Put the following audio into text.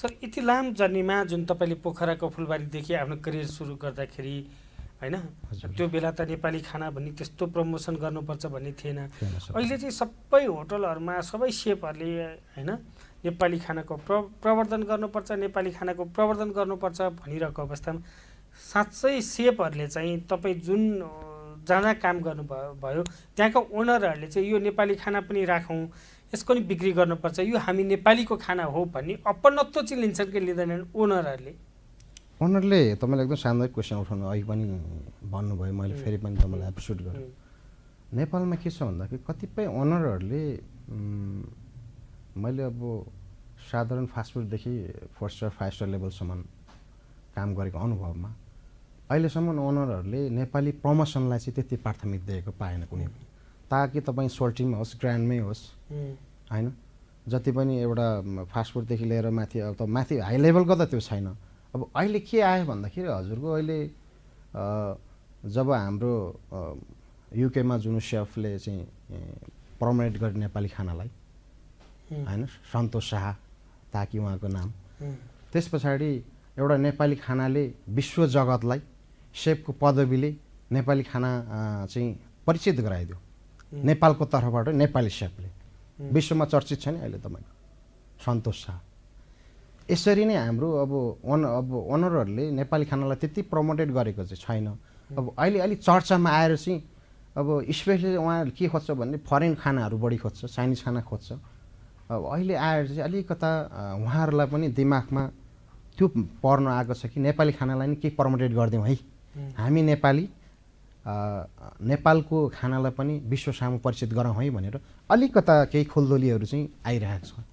Sir यति लामो जर्नीमा जुन तपाईँले पोखराको फुलबारीदेखि आफ्नो करियर सुरु गर्दाखेरि हैन त्यो बेला त नेपाली खाना भन्ने त्यस्तो प्रमोसन गर्नुपर्छ भन्ने थिएन। अहिले चाहिँ सबै होटलहरूमा सबै सेफहरूले हैन नेपाली खानाको प्रवर्धन गर्नुपर्छ, नेपाली खानाको प्रवर्धन गर्नुपर्छ भनिरहेको अवस्थामा साँच्चै सेफहरूले चाहिँ तपाईँ जुन जहाँ काम गर्नुभयो त्यहाँको ओनरहरूले चाहिँ यो नेपाली खाना पनि राखौँ, यसको नि बिक्री गर्नुपर्छ, यो हामी नेपालीको खाना हो भन्ने अपनत्व चाहिँ लिन्छन् कि लिँदैनन् ओनरहरूले? ओनरले तपाईँले एकदम सान्दर्भिक क्वेसन उठाउनु अघि पनि भन्नुभयो, मैले फेरि पनि तपाईँलाई एप्रिसिएट गरेँ। नेपालमा के छ भन्दाखेरि कतिपय ओनरहरूले मैले अब साधारण फास्टफुडदेखि 4 स्टार 5 स्टार लेभलसम्म काम गरेको अनुभवमा अहिलेसम्म ओनरहरूले नेपाली प्रमोसनलाई चाहिँ त्यति प्राथमिकता दिएको पाएन कुनै पनि। ताकि तपाईँ सोल्टीमा होस्, ग्रान्डमै होस् होइन, जति पनि एउटा फास्टफुडदेखि लिएर माथि अब त माथि हाई लेभलको त त्यो छैन। अब अहिले के आयो भन्दाखेरि हजुरको अहिले जब हाम्रो युकेमा जुन सेफले चाहिँ प्रमोट गरे नेपाली खानालाई होइन, सन्तोष शाह ताकि उहाँको नाम, त्यस पछाडि एउटा नेपाली खानाले विश्व जगतलाई सेफको पदवीले नेपाली खाना चाहिँ परिचित गराइदियो नेपालको तर्फबाट। नेपाली सेफले विश्वमा चर्चित छ नि अहिले तपाईँ सन्तोष शाह। यसरी नै हाम्रो अब ओनरहरूले नेपाली खानालाई त्यति प्रमोटेड गरेको चाहिँ छैन। अब अहिले अलिक चर्चामा आएर चाहिँ अब स्पेसली उहाँहरूले के खोज्छ भने फरेन खानाहरू बढी खोज्छ, चाइनिज खाना खोज्छ। अब अहिले आएर चाहिँ अलिकता उहाँहरूलाई पनि दिमागमा त्यो पर्न आएको छ कि नेपाली खानालाई नि केही प्रमोटेड गरिदिउँ है, हामी नेपाली नेपालको खानालाई पनि विश्व सामु परिचित गरौँ है भनेर अलिकता केही खोलदोलीहरू चाहिँ आइरहेको छ।